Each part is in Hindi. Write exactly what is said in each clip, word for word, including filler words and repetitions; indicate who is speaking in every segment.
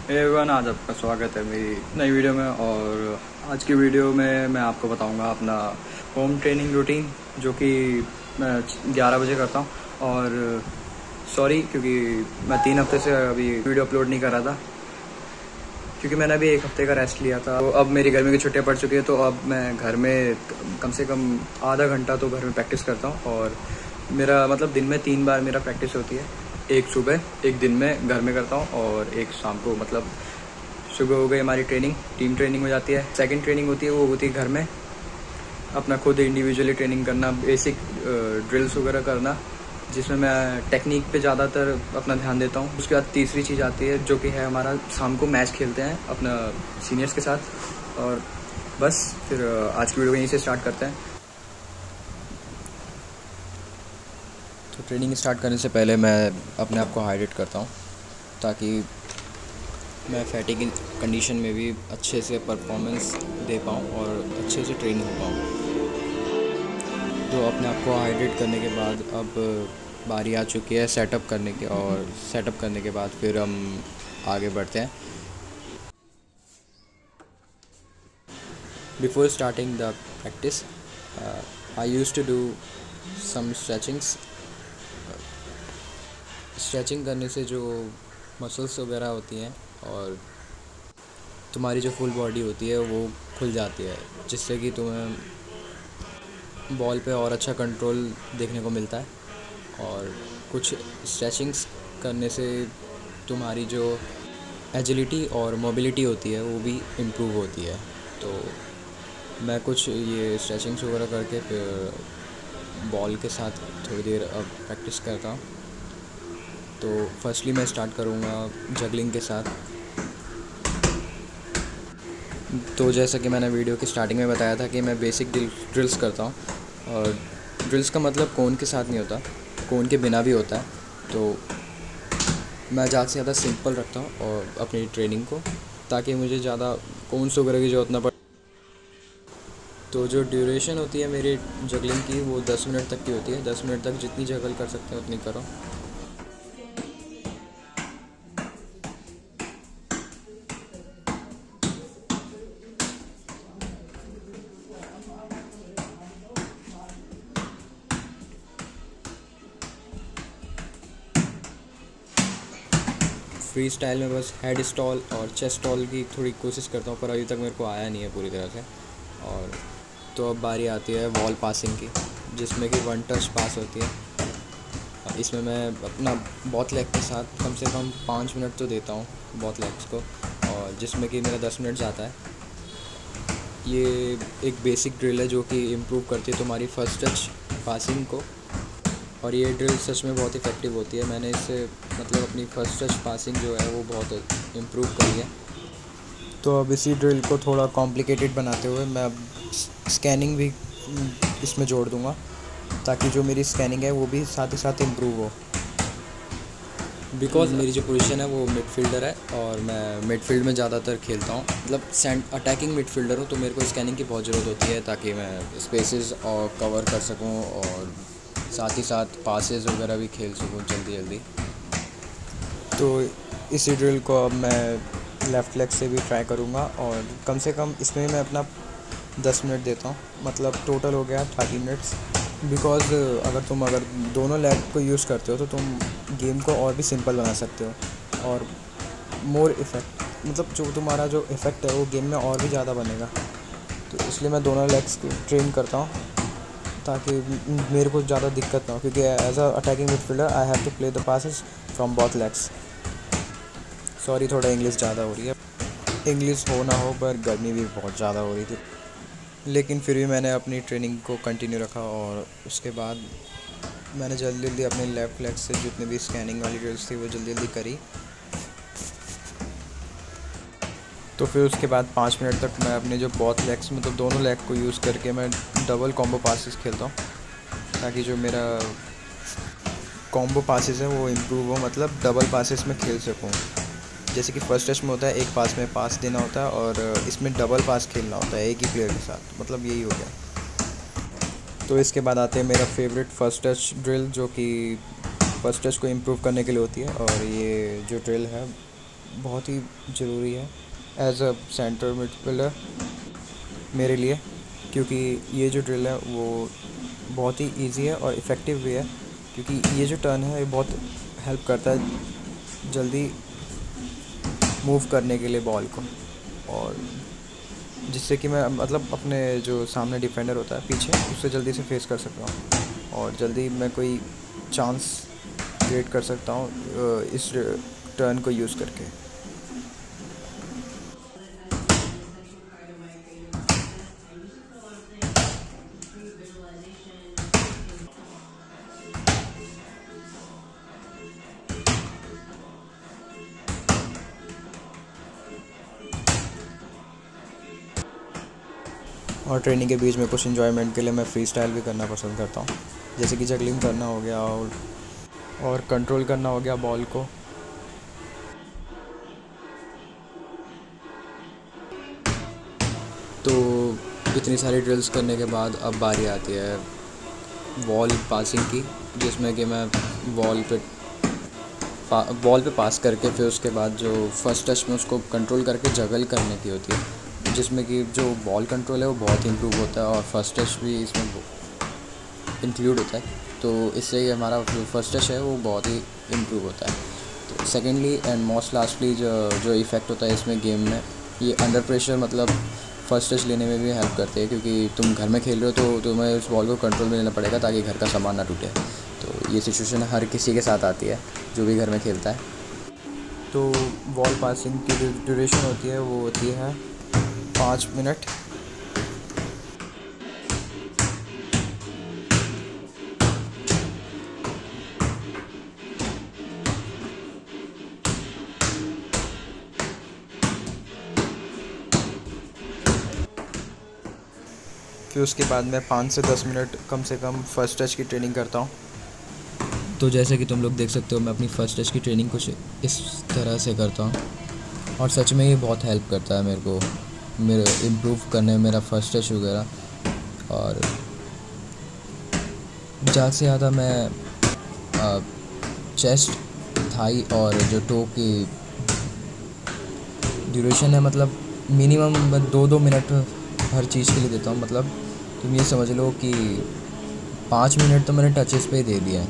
Speaker 1: एवरीवन, आज आपका स्वागत है मेरी नई वीडियो में। और आज की वीडियो में मैं आपको बताऊंगा अपना होम ट्रेनिंग रूटीन, जो कि मैं ग्यारह बजे करता हूं। और सॉरी, क्योंकि मैं तीन हफ्ते से अभी वीडियो अपलोड नहीं कर रहा था, क्योंकि मैंने अभी एक हफ्ते का रेस्ट लिया था। तो अब मेरी गर्मी की छुट्टियां पड़ चुकी है, तो अब मैं घर में कम से कम आधा घंटा तो घर में प्रैक्टिस करता हूँ। और मेरा मतलब दिन में तीन बार मेरा प्रैक्टिस होती है। एक सुबह, एक दिन में घर में करता हूँ, और एक शाम को। मतलब सुबह हो गई हमारी ट्रेनिंग, टीम ट्रेनिंग हो जाती है। सेकंड ट्रेनिंग होती है, वो होती है घर में, अपना खुद इंडिविजुअली ट्रेनिंग करना, बेसिक ड्रिल्स वगैरह करना, जिसमें मैं टेक्निक पे ज़्यादातर अपना ध्यान देता हूँ। उसके बाद तीसरी चीज़ आती है, जो कि है हमारा शाम को मैच खेलते हैं अपना सीनियर्स के साथ। और बस फिर आज की वीडियो यहीं से स्टार्ट करते हैं। तो ट्रेनिंग स्टार्ट करने से पहले मैं अपने आप को हाइड्रेट करता हूँ, ताकि मैं फैटिग कंडीशन में भी अच्छे से परफॉर्मेंस दे पाऊँ और अच्छे से ट्रेन हो पाऊँ। तो अपने आप को हाइड्रेट करने के बाद अब बारी आ चुकी है सेटअप करने की, और सेटअप करने के बाद फिर हम आगे बढ़ते हैं। Before starting the practice I used to do some stretchings. Stretching करने से जो मसल्स वगैरह होती हैं और तुम्हारी जो फुल बॉडी होती है वो खुल जाती है, जिससे कि तुम्हें बॉल पे और अच्छा कंट्रोल देखने को मिलता है। और कुछ स्ट्रेचिंग्स करने से तुम्हारी जो एजिलिटी और मोबिलिटी होती है वो भी इम्प्रूव होती है। तो मैं कुछ ये स्ट्रेचिंग्स वगैरह करके फिर बॉल के साथ थोड़ी देर अब प्रैक्टिस करता हूँ। तो फर्स्टली मैं स्टार्ट करूँगा जगलिंग के साथ। तो जैसा कि मैंने वीडियो की स्टार्टिंग में बताया था कि मैं बेसिक ड्रिल्स करता हूँ, और ड्रिल्स का मतलब कोन के साथ नहीं होता, कोन के बिना भी होता है। तो मैं ज़्यादा से ज़्यादा सिंपल रखता हूँ और अपनी ट्रेनिंग को, ताकि मुझे ज़्यादा कोन्स वगैरह की ज़रूरत ना पड़े। तो जो ड्यूरेशन होती है मेरी जगलिंग की, वो दस मिनट तक की होती है। दस मिनट तक जितनी जगल कर सकते हैं उतनी करो। फ्री स्टाइल में बस हेड स्टॉल और चेस्ट स्टॉल की थोड़ी कोशिश करता हूँ, पर अभी तक मेरे को आया नहीं है पूरी तरह से। और तो अब बारी आती है वॉल पासिंग की, जिसमें कि वन टच पास होती है। इसमें मैं अपना बॉथ लेग के साथ कम से कम पाँच मिनट तो देता हूँ बॉथ लेग्स को, और जिसमें कि मेरा दस मिनट जाता है। ये एक बेसिक ड्रिल है जो कि इम्प्रूव करती है तुम्हारी फर्स्ट टच पासिंग को, और ये ड्रिल सच में बहुत इफ़ेक्टिव होती है। मैंने इससे मतलब अपनी फर्स्ट टच पासिंग जो है वो बहुत इम्प्रूव करी है। तो अब इसी ड्रिल को थोड़ा कॉम्प्लिकेटेड बनाते हुए मैं अब स्कैनिंग भी इसमें जोड़ दूंगा, ताकि जो मेरी स्कैनिंग है वो भी साथ ही साथ इम्प्रूव हो। बिकॉज मेरी जो पोजीशन है वो मिडफील्डर है, और मैं मिडफील्ड में ज़्यादातर खेलता हूँ। मतलब सेंट अटैकिंग मिडफील्डर हूँ, तो मेरे को स्कैनिंग की बहुत ज़रूरत होती है, ताकि मैं स्पेसेस और कवर कर सकूँ, और साथ ही साथ पासेस वगैरह भी खेल सकूँ जल्दी जल्दी। तो इसी ड्रिल को अब मैं लेफ़्ट लेग से भी ट्राई करूँगा, और कम से कम इसमें मैं अपना दस मिनट देता हूँ। मतलब टोटल हो गया थर्टी मिनट्स। बिकॉज़ अगर तुम अगर दोनों लेग को यूज़ करते हो तो तुम गेम को और भी सिंपल बना सकते हो, और मोर इफ़ेक्ट मतलब जो तुम्हारा जो इफ़ेक्ट है वो गेम में और भी ज़्यादा बनेगा। तो इसलिए मैं दोनों लेग्स को ट्रेन करता हूँ, ताकि मेरे को ज़्यादा दिक्कत ना हो, क्योंकि as a attacking midfielder I have to play the passes from both legs. Sorry, थोड़ा इंग्लिश ज़्यादा हो रही है। इंग्लिश हो ना हो, पर गर्मी भी बहुत ज़्यादा हो रही थी, लेकिन फिर भी मैंने अपनी ट्रेनिंग को कंटिन्यू रखा। और उसके बाद मैंने जल्दी जल्दी अपने लेफ़्ट लेग से जितने भी स्कैनिंग वाली ड्रिल्स थी वो जल्दी जल्दी करी। तो फिर उसके बाद पाँच मिनट तक मैं अपने जो बोथ लेग्स मतलब दोनों लेग को यूज़ करके मैं डबल कॉम्बो पासेस खेलता हूँ, ताकि जो मेरा कॉम्बो पासेस है वो इम्प्रूव हो। मतलब डबल पासेस में खेल सकूँ। जैसे कि फर्स्ट टच में होता है एक पास में पास देना होता है, और इसमें डबल पास खेलना होता है एक ही प्लेयर के साथ। मतलब यही हो गया। तो इसके बाद आते हैं मेरा फेवरेट फर्स्ट टच ड्रिल, जो कि फर्स्ट टच को इम्प्रूव करने के लिए होती है। और ये जो ड्रिल है बहुत ही ज़रूरी है एज अ सेंटर मिडफील्डर मेरे लिए, क्योंकि ये जो ड्रिल है वो बहुत ही इजी है और इफ़ेक्टिव भी है, क्योंकि ये जो टर्न है ये बहुत हेल्प करता है जल्दी मूव करने के लिए बॉल को, और जिससे कि मैं मतलब अपने जो सामने डिफेंडर होता है पीछे उससे जल्दी से फेस कर सकता हूँ और जल्दी मैं कोई चांस क्रिएट कर सकता हूँ इस टर्न को यूज़ करके। और ट्रेनिंग के बीच में कुछ इन्जॉयमेंट के लिए मैं फ्री स्टाइल भी करना पसंद करता हूँ, जैसे कि जगलिंग करना हो गया और और कंट्रोल करना हो गया बॉल को। तो इतनी सारी ड्रिल्स करने के बाद अब बारी आती है वॉल पासिंग की, जिसमें कि मैं वॉल पे पा, वॉल पे पास करके फिर उसके बाद जो फर्स्ट टच में उसको कंट्रोल करके जगल करने की होती है, जिसमें कि जो बॉल कंट्रोल है वो बहुत इम्प्रूव होता है और फर्स्ट टच भी इसमें इंक्लूड होता है, तो इससे ही हमारा जो फर्स्ट टच है वो बहुत ही इम्प्रूव होता है। तो सेकेंडली एंड मोस्ट लास्टली जो जो इफ़ेक्ट होता है इसमें गेम में, ये अंडर प्रेशर मतलब फर्स्ट टच लेने में भी हेल्प करते हैं, क्योंकि तुम घर में खेल रहे हो तो तुम्हें उस बॉल को कंट्रोल में लेना पड़ेगा ताकि घर का सामान ना टूटे। तो ये सिचुएशन हर किसी के साथ आती है जो भी घर में खेलता है। तो बॉल पासिंग की जो ड्यूरेशन होती है वो होती है पाँच मिनट। फिर उसके बाद मैं पाँच से दस मिनट कम से कम फ़र्स्ट टच की ट्रेनिंग करता हूँ। तो जैसे कि तुम लोग देख सकते हो मैं अपनी फ़र्स्ट टच की ट्रेनिंग कुछ इस तरह से करता हूँ, और सच में ये बहुत हेल्प करता है मेरे को मेरे इम्प्रूव करने में मेरा फ़र्स्ट टच वगैरह। और ज़्यादा से ज़्यादा मैं आ, चेस्ट, थाई और जो टो की ड्यूरेशन है मतलब मिनिमम दो दो मिनट हर चीज़ के लिए देता हूँ। मतलब तुम ये समझ लो कि पाँच मिनट तो मैंने टचेस पे ही दे दिया है।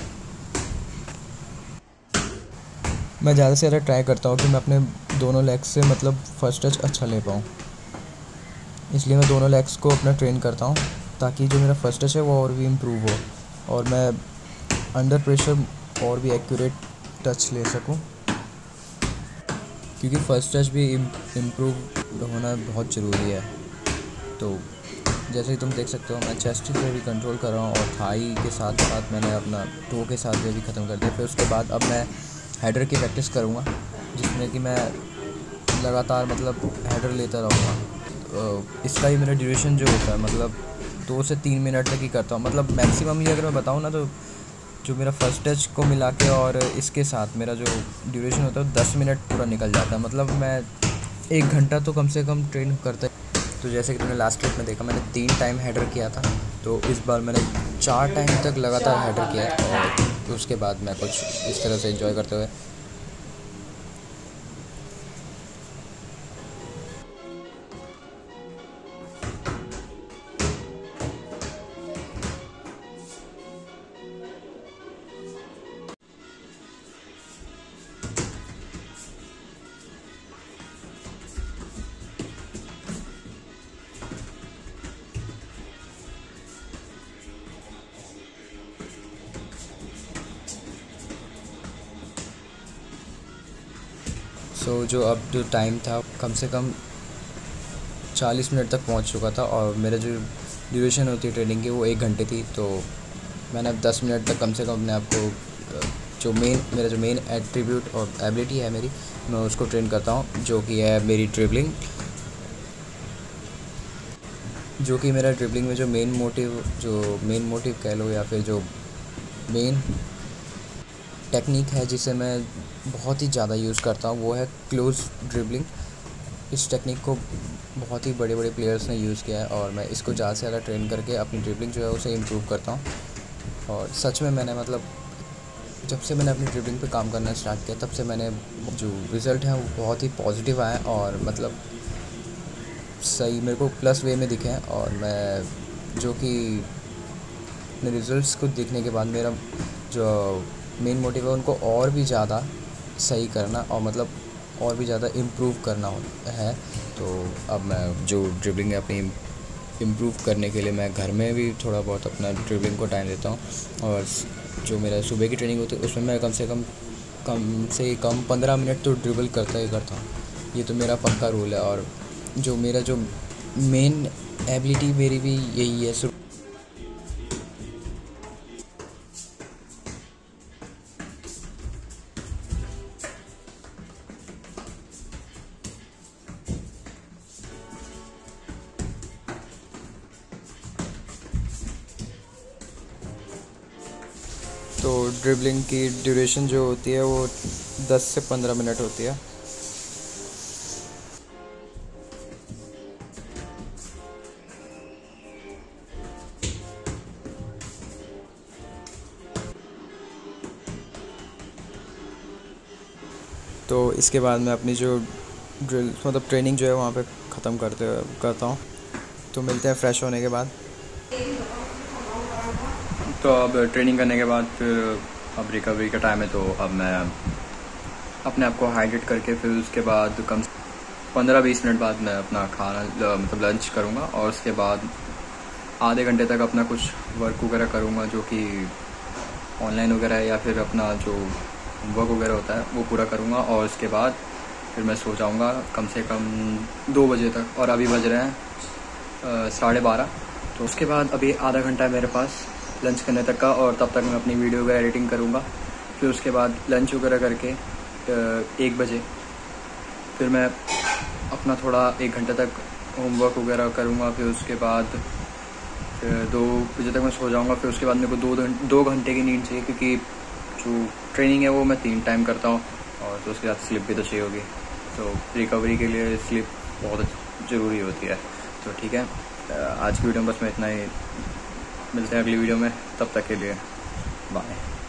Speaker 1: मैं ज़्यादा से ज़्यादा ट्राई करता हूँ कि मैं अपने दोनों लेग्स से मतलब फ़र्स्ट टच अच्छा ले पाऊँ, इसलिए मैं दोनों लेग्स को अपना ट्रेन करता हूँ ताकि जो मेरा फ़र्स्ट टच है वो और भी इम्प्रूव हो और मैं अंडर प्रेशर और भी एक्यूरेट टच ले सकूँ, क्योंकि फ़र्स्ट टच भी इम्प्रूव होना बहुत ज़रूरी है। तो जैसे कि तुम देख सकते हो मैं चेस्ट पे भी कंट्रोल कर रहा हूँ और थाई के साथ साथ मैंने अपना टो के साथ भी ख़त्म कर दिया। फिर उसके बाद अब मैं हेडर की प्रैक्टिस करूँगा, जिसमें कि मैं लगातार मतलब हेडर लेता रहूँगा। तो इसका ही मेरा ड्यूरेशन जो होता है मतलब दो से तीन मिनट तक ही करता हूँ। मतलब मैक्सिमम ये अगर मैं बताऊँ ना तो जो मेरा फ़र्स्ट टच को मिला के और इसके साथ मेरा जो ड्यूरेशन होता है दस मिनट पूरा निकल जाता है। मतलब मैं एक घंटा तो कम से कम ट्रेन करता है। तो जैसे कि तुमने लास्ट क्लिप में देखा मैंने तीन टाइम हेडर किया था, तो इस बार मैंने चार टाइम तक लगातार हेडर किया है और उसके बाद मैं कुछ इस तरह से एंजॉय करते हुए सो so, जो अब जो टाइम था कम से कम चालीस मिनट तक पहुंच चुका था और मेरा जो ड्यूरेशन होती है ट्रेनिंग की वो एक घंटे थी। तो मैंने अब दस मिनट तक कम से कम अपने आप को जो मेन मेरा जो मेन एट्रीब्यूट और एबिलिटी है मेरी, मैं उसको ट्रेन करता हूँ, जो कि है मेरी ड्रिबलिंग। जो कि मेरा ड्रिबलिंग में जो मेन मोटिव जो मेन मोटिव कह लो या फिर जो मेन टेक्निक है जिसे मैं बहुत ही ज़्यादा यूज़ करता हूँ वो है क्लोज ड्रिबलिंग। इस टेक्निक को बहुत ही बड़े बड़े प्लेयर्स ने यूज़ किया है और मैं इसको ज़्यादा से ज़्यादा ट्रेन करके अपनी ड्रिबलिंग जो है उसे इम्प्रूव करता हूँ। और सच में मैंने मतलब जब से मैंने अपनी ड्रिबलिंग पे काम करना स्टार्ट किया तब से मैंने जो रिज़ल्ट हैं वो बहुत ही पॉजिटिव आए और मतलब सही मेरे को प्लस वे में दिखे हैं। और मैं जो कि अपने रिज़ल्ट्स को देखने के बाद मेरा जो मेन मोटिव है उनको और भी ज़्यादा सही करना और मतलब और भी ज़्यादा इम्प्रूव करना है। तो अब मैं जो ड्रिबलिंग है अपनी इम्प्रूव करने के लिए मैं घर में भी थोड़ा बहुत अपना ड्रिबलिंग को टाइम देता हूँ। और जो मेरा सुबह की ट्रेनिंग होती है उसमें मैं कम से कम कम से कम पंद्रह मिनट तो ड्रिबल करता ही करता हूँ। ये तो मेरा पक्का रूल है। और जो मेरा जो मेन एबिलिटी मेरी भी यही है। तो ड्रिबलिंग की ड्यूरेशन जो होती है वो दस से पंद्रह मिनट होती है। तो इसके बाद मैं अपनी जो ड्रिल मतलब ट्रेनिंग जो है वहाँ पे ख़त्म करते करता हूँ। तो मिलते हैं फ्रेश होने के बाद। तो अब ट्रेनिंग करने के बाद फिर अब रिकवरी का टाइम है। तो अब मैं अपने आप को हाइड्रेट करके फिर उसके बाद कम पंद्रह बीस मिनट बाद मैं अपना खाना मतलब लंच करूँगा। और उसके बाद आधे घंटे तक अपना कुछ वर्क वगैरह करूँगा जो कि ऑनलाइन वगैरह है या फिर अपना जो वर्क वगैरह होता है वो पूरा करूँगा। और उसके बाद फिर मैं सो जाऊँगा कम से कम दो बजे तक। और अभी बज रहे हैं साढ़े बारह। तो उसके बाद अभी आधा घंटा है मेरे पास लंच करने तक का। और तब तक मैं अपनी वीडियो वगैरह एडिटिंग करूँगा। फिर उसके बाद लंच वगैरह करके एक बजे फिर मैं अपना थोड़ा एक घंटे तक होमवर्क वगैरह करूँगा। फिर उसके बाद फिर दो बजे तक मैं सो जाऊँगा। फिर उसके बाद मेरे को दो दो घंटे की नींद चाहिए क्योंकि जो ट्रेनिंग है वो मैं तीन टाइम करता हूँ। और तो उसके बाद स्लिप भी तो चाहिए होगी। तो रिकवरी के लिए स्लिप बहुत ज़रूरी होती है। तो ठीक है, आज की वीडियो में बस मैं इतना ही। मिलते हैं अगली वीडियो में, तब तक के लिए बाय।